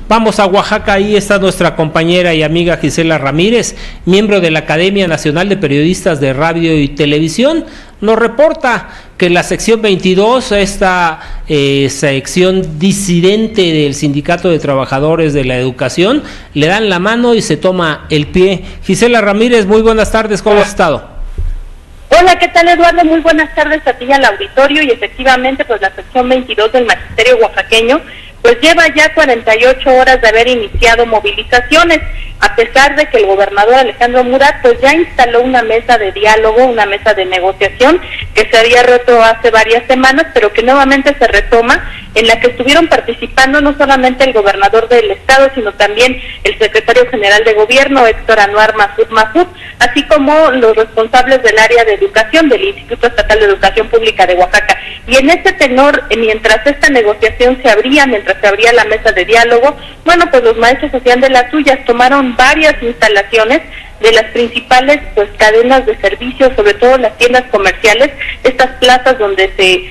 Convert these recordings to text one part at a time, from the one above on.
Vamos a Oaxaca, ahí está nuestra compañera y amiga Gisela Ramírez, miembro de la Academia Nacional de Periodistas de Radio y Televisión. Nos reporta que la sección 22, esta sección disidente del Sindicato de Trabajadores de la Educación, le dan la mano y se toma el pie. Gisela Ramírez, muy buenas tardes, ¿cómo has estado? Hola, ¿qué tal, Eduardo? Muy buenas tardes a ti y al auditorio. Y efectivamente, pues la sección 22 del Magisterio Oaxaqueño pues lleva ya 48 horas de haber iniciado movilizaciones, a pesar de que el gobernador Alejandro Murat pues ya instaló una mesa de diálogo, una mesa de negociación que se había roto hace varias semanas, pero que nuevamente se retoma, en la que estuvieron participando no solamente el gobernador del estado, sino también el secretario general de gobierno, Héctor Anuar Mahfoud, así como los responsables del área de educación del Instituto Estatal de Educación Pública de Oaxaca. Y en este tenor, mientras esta negociación se abría, mientras se abría la mesa de diálogo, bueno, pues los maestros hacían de las suyas, tomaron varias instalaciones de las principales pues cadenas de servicios, sobre todo las tiendas comerciales, estas plazas donde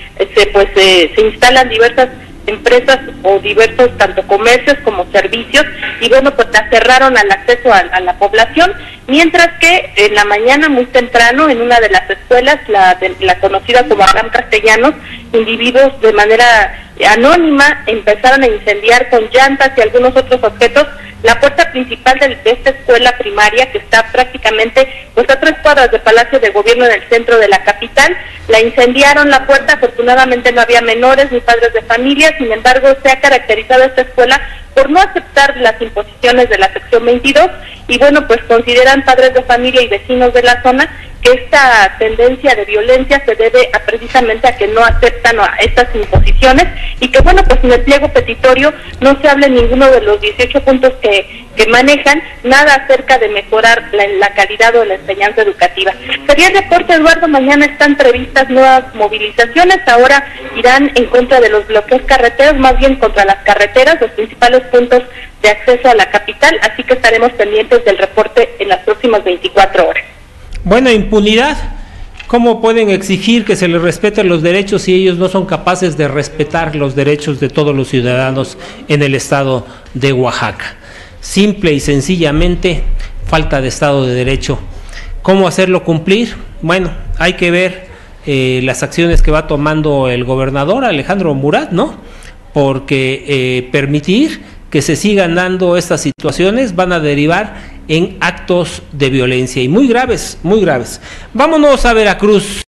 se instalan diversas empresas o diversos tanto comercios como servicios, y bueno, pues la cerraron al acceso a la población, mientras que en la mañana muy temprano en una de las escuelas, la conocida como Abraham Castellanos, individuos de manera anónima empezaron a incendiar con llantas y algunos otros objetos la puerta principal de esta escuela primaria, que está prácticamente pues a 3 cuadras del Palacio de Gobierno en el centro de la capital. La incendiaron la puerta, afortunadamente no había menores ni padres de familia, sin embargo se ha caracterizado esta escuela por no aceptar las imposiciones de la sección 22, y bueno, pues consideran padres de familia y vecinos de la zona que esta tendencia de violencia se debe precisamente a que no aceptan estas imposiciones, y que bueno, pues en el pliego petitorio no se habla en ninguno de los 18 puntos que manejan nada acerca de mejorar la calidad o la enseñanza educativa. Sería el reporte, Eduardo. Mañana están previstas nuevas movilizaciones, ahora irán en contra de los bloqueos carreteros, más bien contra las carreteras, los principales puntos de acceso a la capital, así que estaremos pendientes del reporte en las próximas 24 horas. Bueno, impunidad. ¿Cómo pueden exigir que se les respeten los derechos si ellos no son capaces de respetar los derechos de todos los ciudadanos en el estado de Oaxaca? Simple y sencillamente falta de Estado de Derecho. ¿Cómo hacerlo cumplir? Bueno, hay que ver las acciones que va tomando el gobernador Alejandro Murat, ¿no? Porque permitir que se sigan dando estas situaciones van a derivar en actos de violencia y muy graves, muy graves. Vámonos a Veracruz.